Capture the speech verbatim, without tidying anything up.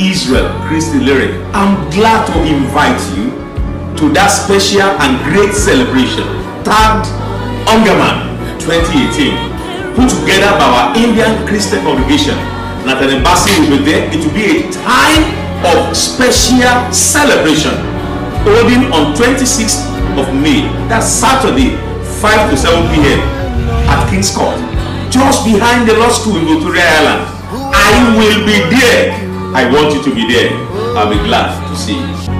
Israel Christy Lyric, I'm glad to invite you to that special and great celebration, tagged Ungerman twenty eighteen, put together by our Indian Christian congregation. Nathan Embassy will be there. It will be a time of special celebration, holding on twenty-sixth of May, that's Saturday, five to seven p m at King's Court, just behind the law school in Victoria Island. I will be there. I want you to be there. I'll be glad to see you.